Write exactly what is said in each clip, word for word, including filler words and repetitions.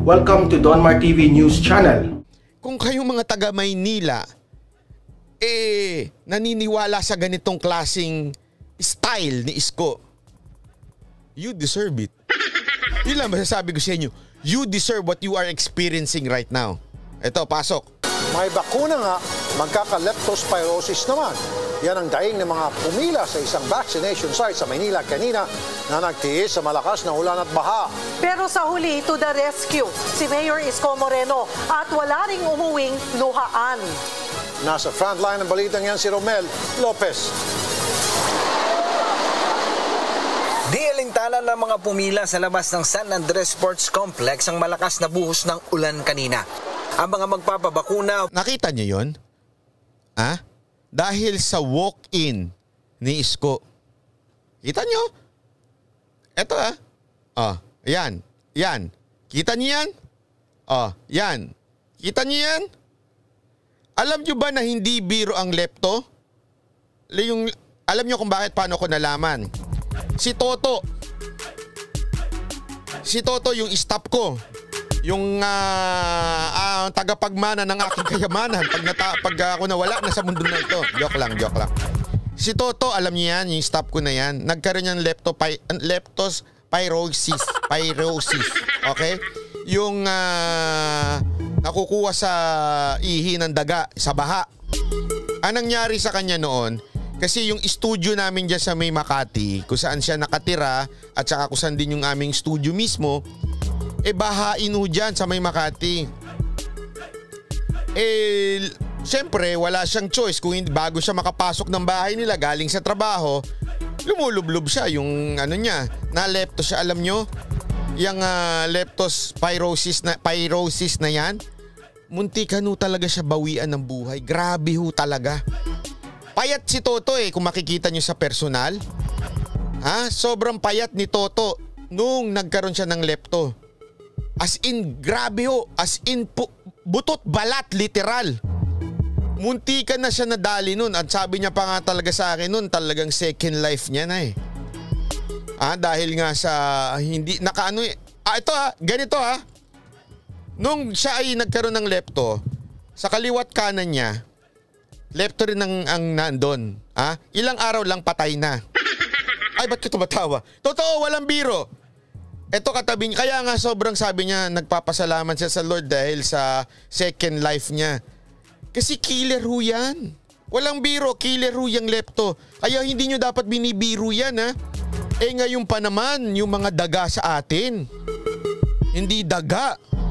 Welcome to Donmar T V News Channel. Kung kayong mga taga Maynila, eh, naniniwala sa ganitong klaseng style ni Isko, you deserve it. Yun lang masasabi ko sa inyo. You deserve what you are experiencing right now. Ito, pasok. May bakuna nga, magkaka-leptospirosis naman. Yan ang daing ng mga pumila sa isang vaccination site sa Maynila kanina na nagtiis sa malakas na ulan at baha. Pero sa huli, to the rescue, si Mayor Isko Moreno at wala ring umuwing luhaan. Nasa frontline ng balitang yan si Romel Lopez. Di alintana ng mga pumila sa labas ng San Andres Sports Complex ang malakas na buhos ng ulan kanina. Ang mga magpapabakuna... Nakita niyo yun? Ha? Dahil sa walk-in ni Isko. Kita niyo? Ito ah. Oh, yan. Yan. Kita niyo yan? Oh, yan. Kita niyo yan? Alam niyo ba na hindi biro ang lepto? Yung, alam niyo kung bakit paano ko nalaman? Si Toto. Si Toto yung staff ko. Yung uh, uh, tagapagmana ng aking kayamanan pag, nata, pag ako nawala na sa mundo na ito. Joke lang, joke lang. Si Toto, alam niya yan, yung staff ko na yan. Nagkaroon niya ng leptopy, leptospirosis. Pyrosis. Okay? Yung uh, nakukuha sa ihi ng daga, sa baha. Ang nangyari sa kanya noon, kasi yung studio namin dyan sa May Makati, kung saan siya nakatira, at saka kung saan din yung aming studio mismo, eh bahain ho dyan sa May Makati. Eh, syempre, wala siyang choice. Kung hindi, bago siya makapasok ng bahay nila, galing sa trabaho, lumulublob siya. Yung ano niya, na lepto siya, alam nyo? Yung uh, leptospirosis na, pyrosis na yan, muntikan ho talaga siya bawian ng buhay. Grabe ho talaga. Payat si Toto eh, kung makikita nyo sa personal. Ha? Sobrang payat ni Toto nung nagkaroon siya ng lepto. As in, grabe ho. As in, pu- butot balat, literal. Muntikan na siya nadali nun. At sabi niya pa nga talaga sa akin nun, talagang second life niya na eh. Ah, dahil nga sa hindi, nakaano eh. Ah, ito ha, ganito ha. Nung siya ay nagkaroon ng lepto, sa kaliwat kanan niya, lepto rin ang, ang nandun. Ah, ilang araw lang patay na. Ay, ba't ka tumatawa? Totoo, walang biro. Ito katabi niya. Kaya nga sobrang sabi niya, nagpapasalamat siya sa Lord dahil sa second life niya. Kasi killer ho yan. Walang biro, killer ho yung lepto. Kaya hindi nyo dapat binibiro yan ha. Eh ngayon pa naman, yung mga daga sa atin. Hindi daga.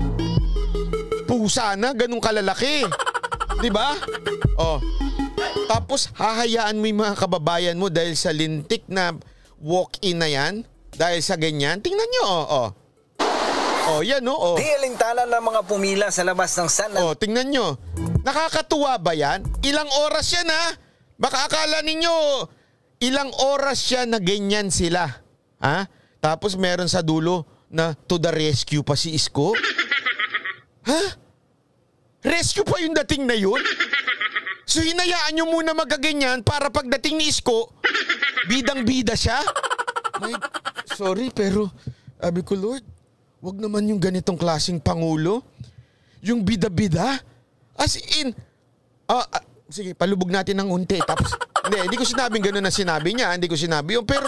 Pusa na, ganun kalalaki. Diba? Oh. Tapos hahayaan mo yung mga kababayan mo dahil sa lintik na walk-in na yan. Dahil sa ganyan, tingnan nyo, oh, oh. Oh, yan, oh, oh. Di alintana ng mga pumila sa labas ng San Andres. Oh, tingnan nyo. Nakakatuwa ba yan? Ilang oras yan, ha? Baka akala ninyo, ilang oras yan na ganyan sila. Ha? Tapos meron sa dulo na to the rescue pa si Isko. Ha? Rescue pa yung dating na yun? So hinayaan nyo muna magaganyan para pagdating ni Isko, bidang-bida siya? May, sorry, pero sabi ko, Lord, wag naman yung ganitong klaseng pangulo. Yung bida-bida. As in, uh, uh, sige, palubog natin ng unti. Tapos, hindi, hindi ko sinabing gano'n na sinabi niya. Hindi ko sinabi yun. Pero,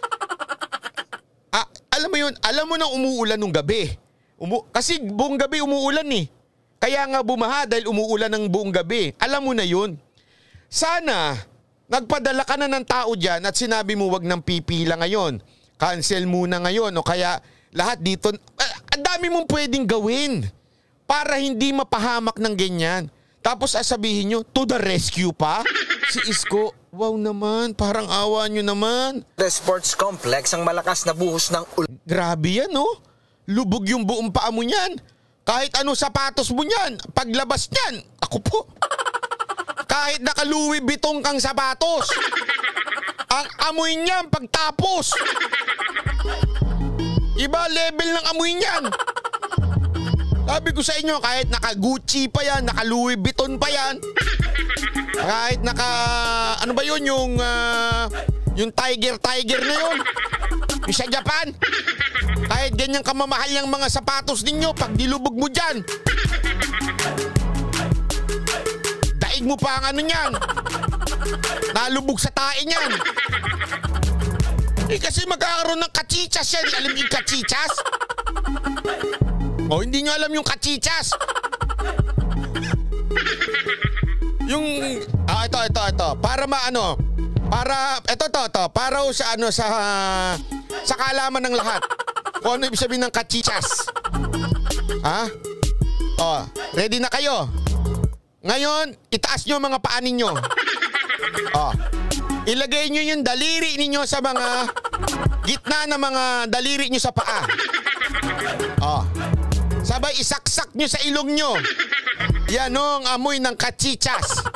ah, alam mo yun, alam mo nang umuulan nung gabi. Umu- kasi buong gabi umuulan eh. Kaya nga bumaha dahil umuulan ng buong gabi. Alam mo na yun. Sana, nagpadala ka na ng tao dyan at sinabi mo wag nang pipila ngayon. Cancel muna ngayon o kaya lahat dito. Uh, ang dami mong pwedeng gawin para hindi mapahamak ng ganyan. Tapos sasabihin nyo, to the rescue pa? Si Isko, wow naman, parang awa nyo naman. The Sports Complex ang malakas na buhos ng ulan. Grabe yan, no? Lubog yung buong paa mo niyan. Kahit ano sapatos mo niyan, paglabas niyan, ako po. Kahit naka-Louis Vuitton kang sapatos, ang amoy niyan pagtapos. Iba level ng amoy niyan. Sabi ko sa inyo, kahit naka-Gucci pa yan, naka-Louis Vuitton pa yan, kahit naka, ano ba yun, yung, uh, yung tiger-tiger na yun, Yung sa Japan. Kahit ganyan kamamahal yung mga sapatos ninyo, pag dilubog mo dyan, daig mo pa ang ano niyan. Nalubog sa tae niyan. Eh kasi magkakaroon ng kachichas yan. Alam niyo yung kachichas? O hindi nyo alam yung kachichas. Yung, ah ito, ito, ito. Para maano, para, ito, ito, ito. Para sa ano, sa, sa kaalaman ng lahat. Kung ano ibig sabihin ng kachichas. Ha? O, ready na kayo? Ngayon, itaas nyo mga paa ninyo. O, ilagay nyo yung daliri ninyo sa mga gitna ng mga daliri nyo sa paa. O, sabay isaksak nyo sa ilong nyo. Yan o ang amoy ng kachichas.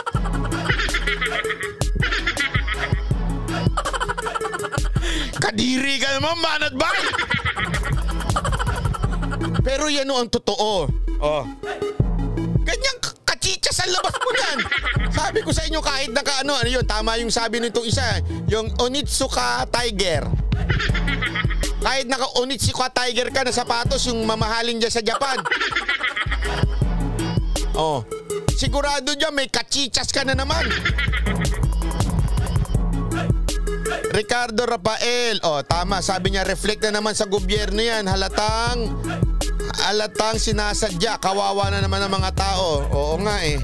Kadiri ka naman, manat ba? Pero yan o ang totoo. Oh. Ganyang kachichas ang labas mo yan. Sabi ko sa inyo kahit naka ano, ano yun, tama yung sabi nitong isa, yung Onitsuka Tiger. Kahit naka Onitsuka Tiger ka na sapatos, yung mamahalin dyan sa Japan. Oh, sigurado dyan may kachichas ka na naman. Ricardo Rafael, oh tama, sabi niya reflect na naman sa gobyerno yan. Halatang, halatang sinasadya. Kawawa na naman ang mga tao. Oo nga eh.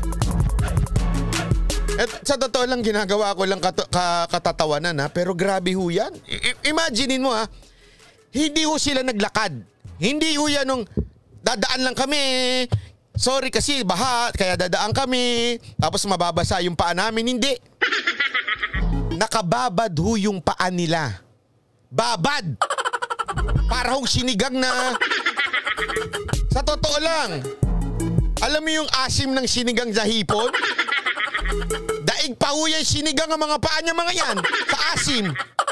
At sa totoo lang ginagawa ko lang kat- ka- katatawanan ha. Pero grabe ho yan. I- imaginein mo ha. Hindi ho sila naglakad. Hindi ho yan nung dadaan lang kami. Sorry kasi baha, kaya dadaan kami. Tapos mababasa yung paa namin. Hindi. Nakababad ho yung paa nila. Babad. Para hong sinigang na. Sa totoo lang. Alam mo yung asim ng sinigang sa hipon? Daig pa ho yung sinigang ang mga paa niya mga yan. Sa asim.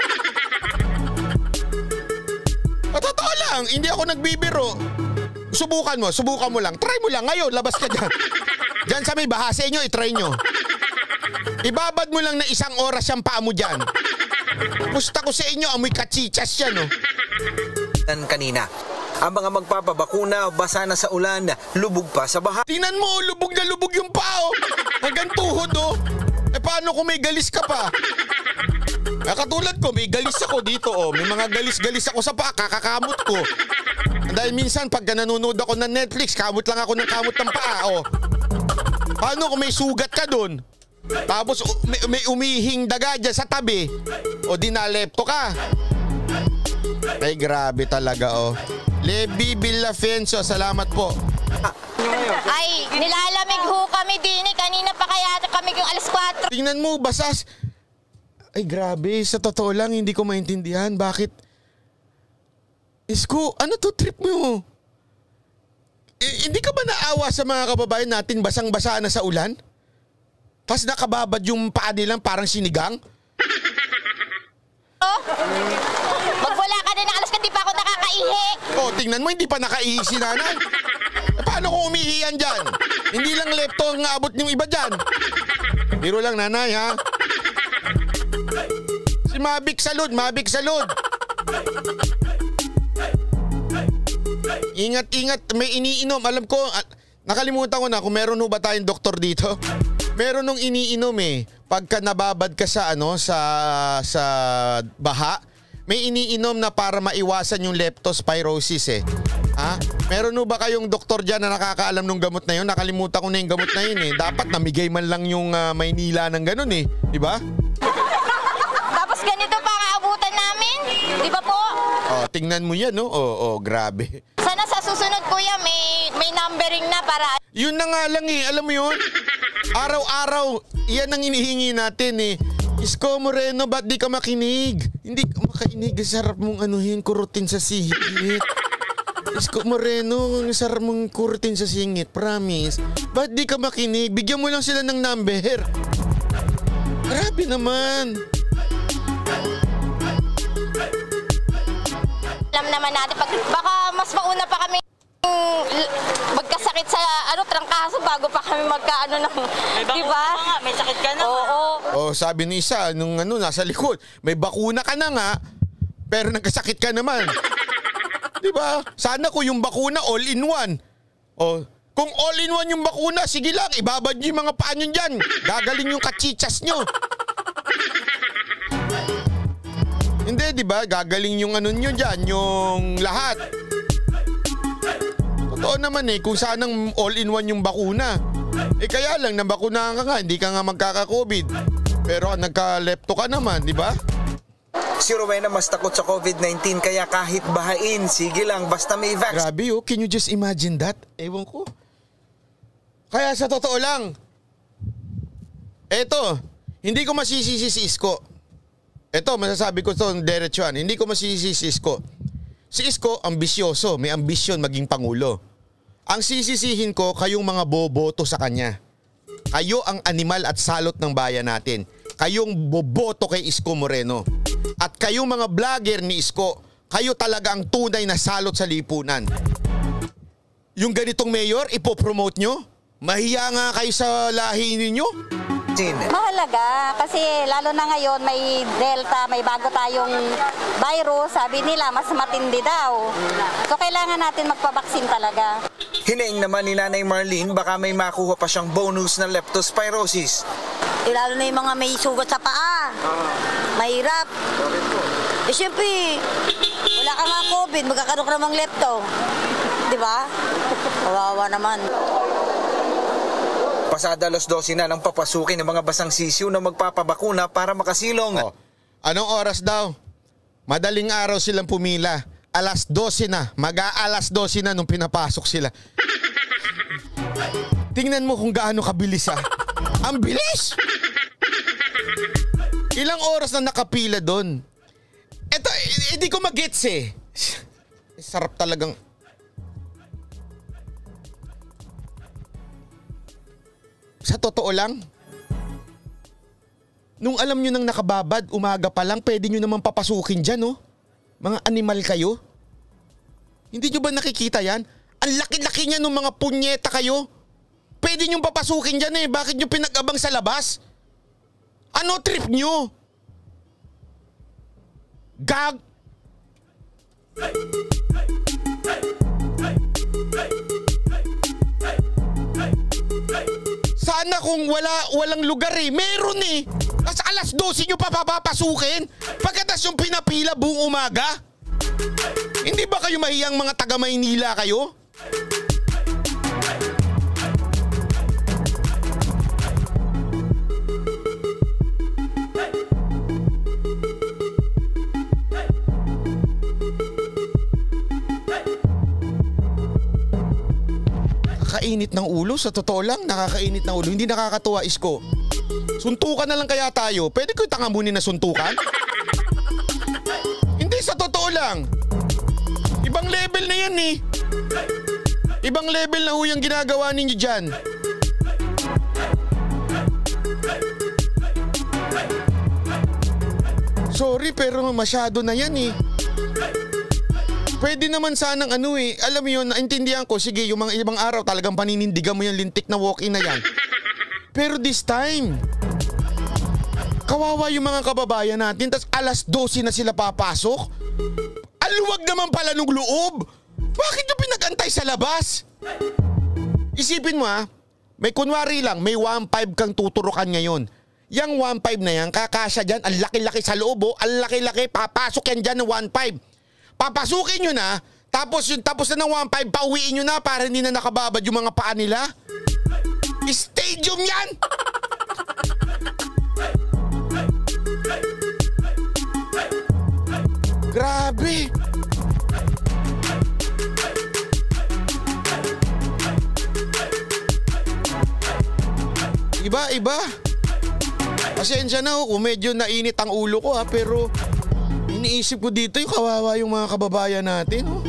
Sa totoo lang, hindi ako nagbibiro. Subukan mo, subukan mo lang. Try mo lang ngayon, labas ka dyan. Dyan sa may baha sa inyo, itry nyo. Ibabad mo lang na isang oras yung paa mo dyan. Gusto ko sa inyo, amoy kachichas yan, oh. Kanina, ang mga magpapabakuna basa na sa ulan, lubog pa sa baha. Tingnan mo, lubog na lubog yung paa, oh. Hanggang tuhod, oh. Eh paano kung may galis ka pa? Eh, katulad ko, may galis ako dito, oh. May mga galis-galis ako sa paa, kakakamot ko. Dahil minsan, pagka nanonood ako ng Netflix, kamot lang ako ng kamot ng paa, oh. Paano kung may sugat ka dun? Tapos may, may umihing daga dyan sa tabi. O di nalepto ka. Ay grabe talaga oh. Levi Villafencio, salamat po. Ay, nilalamig ho kami din eh. Kanina pa kaya kami yung alas kwatro. Tingnan mo, basas. Ay grabe, sa totoo lang hindi ko maintindihan. Bakit? Isko, ano to trip mo? Eh, hindi ka ba naawa sa mga kababayan natin basang-basa na sa ulan? Tapos nakababad yung paa nilang parang sinigang? Oh, magwala ka na ng alas ka, di pa ako nakakaihi. Oh, tingnan mo, hindi pa nakaihi si nanay. Eh, paano kung umihi yan dyan? Hindi lang lepto ang abot ng iba dyan. Biro lang nanay ha. Si Mabik Salud, Mabik Salud. Ingat-ingat, may iniinom. Alam ko, nakalimutan ko na kung meron ho ba tayong doktor dito. Meron nung iniinom eh. Pagka nababad ka sa ano sa sa baha, may iniinom na para maiwasan yung leptospirosis eh. Ha? Meron ho ba kayong doktor diyan na nakakaalam ng gamot na yun? Nakalimutan ko na yung gamot na yun eh. Dapat namigay man lang yung uh, Maynila ng ganun eh, di ba? Tapos ganito pa kaabutan namin, di ba po? Oh, tingnan mo yan, no? Oh, oh, grabe. Sana sa susunod kuya may may numbering na para. Yun na nga lang eh, alam mo yun? Araw-araw, yan ang inihingi natin eh. Isko Moreno, ba't di ka makinig? Hindi ka makinig, sarap mong anuhin, kurutin sa singit. Isko Moreno, sarap mong kurutin sa singit, promise. Ba't di ka makinig? Bigyan mo lang sila ng number. Grabe naman. Alam naman natin, pag, baka mas mauna pa kami magkasakit sa ano trangkaso bago pa kami magkaano ng, di ba? May sakit ka na. Oo. Oh, sabi ni isa nung ano nasa likod, may bakuna ka na nga. pero nagkasakit ka naman. Diba? Sana kung yung bakuna all-in-one. O, kung all-in-one yung bakuna, sige lang, ibabad nyo yung mga paa nyo dyan. Gagaling yung kachichas nyo. Hindi, diba? Gagaling yung ano nyo dyan, yung lahat. Totoo naman eh, kung sanang all-in-one yung bakuna. Eh kaya lang, nabakunahan ka nga, hindi ka nga magkaka-COVID. Pero nagka-lepto ka naman, diba? Si Rowena mas takot sa COVID nineteen kaya kahit bahain, sige lang basta may vaccine. Grabe oh, can you just imagine that? Ewan ko. Kaya sa totoo lang, eto, hindi ko masisisi si Isko. Eto, masasabi ko ito diretsuhan, hindi ko masisisi si Isko. Si Isko, ambisyoso, may ambisyon maging Pangulo. Ang sisisihin ko, kayong mga boboto sa kanya. Kayo ang animal at salot ng bayan natin. Kayong boboto kay Isko Moreno. At kayong mga vlogger ni Isko, kayo talaga ang tunay na salot sa lipunan. Yung ganitong mayor, ipopromote nyo? Mahiya nga kayo sa lahi ninyo? Mahalaga kasi lalo na ngayon may Delta, may bago tayong virus, sabi nila mas matindi daw. So kailangan natin magpabaksin talaga. Hinaing naman ni Nanay Marlene baka may makuha pa siyang bonus na leptospirosis. Eh, lalo na yung mga may sugat sa paa. Mahirap. Eh syempre, wala ka nga COVID, magkakaroon ka namang lepto. Di ba? Kawawa naman. Pasada alas dose na nang papasukin ng mga basang sisiw na magpapabakuna para makasilong. Oh, anong oras daw? Madaling araw silang pumila. alas dose na. Mag-a-alas dose na nung pinapasok sila. Tingnan mo kung gaano kabilis ah. Ang bilis! Ilang oras na nakapila doon? Eto, hindi ko mag-gets eh. Sarap talagang... Sa totoo lang, nung alam nyo nang nakababad, umaga pa lang, pwede nyo naman papasukin dyan, no? Mga animal kayo. Hindi nyo ba nakikita yan? Ang laki-laki niya nung mga punyeta kayo. Pwede nyo papasukin dyan eh. Bakit nyo pinag-abang sa labas? Ano trip nyo? Gag... Sana kung wala, walang lugar eh. Meron eh. Tapos alas dose nyo pa papapasukin. Pagkatas yung pinapila buong umaga. Hindi ba kayo mahiyang mga taga Maynila kayo? Nakakainit ng ulo, sa totoo lang, nakakainit ng ulo. Hindi nakakatuwa, Isko. Suntukan na lang kaya tayo. Pwede ko tangamunin na suntukan? Hindi, sa totoo lang. Ibang level na yan eh. Ibang level na ho yung ginagawa ninyo dyan. Sorry, pero masyado na yan eh. Pwede naman sanang ano eh, alam mo yun, naintindihan ko, sige, yung mga ibang araw talagang paninindigan mo yung lintik na walk-in na yan. Pero this time, kawawa yung mga kababayan natin, tas alas dose na sila papasok. Aluwag naman pala nung loob. Bakit yung pinag-antay sa labas? Isipin mo ha, may kunwari lang, may one five kang tuturukan ngayon. Yang one five na yan, kakasya dyan, ang laki-laki sa loob, oh, ang laki-laki, papasok yan dyan ng one five. Papasukin nyo na, tapos yung tapos na ng one five, pauwiin nyo na para hindi na nakababad yung mga paa nila. Stadium yan! Grabe! Iba, iba. Pasensya na ho kung medyo nainit ang ulo ko ha, pero... iniisip ko dito yung kawawa yung mga kababayan natin, oh.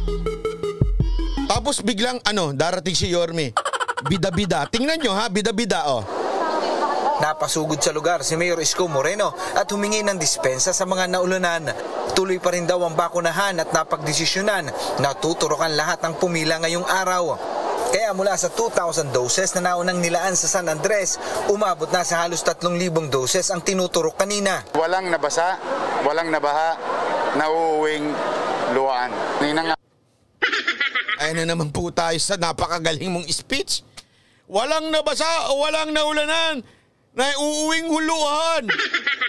Tapos biglang ano, darating si Yorme. Bida-bida. Tingnan nyo ha, bida-bida, oh. Napasugod sa lugar si Mayor Isko Moreno at humingi ng dispensa sa mga naulunan. Tuloy pa rin daw ang bakunahan at napagdesisyonan na tuturukan lahat ng pumila ngayong araw. Kaya mula sa two thousand doses na naunang nilaan sa San Andres, umabot na sa halos tatlong libong doses ang tinuturok kanina. Walang nabasa, walang nabaha, nauuwing luhaan. Ninang Ay na naman po tayo sa napakagaling mong speech. Walang nabasa o walang naulanan na uuwing huluhan.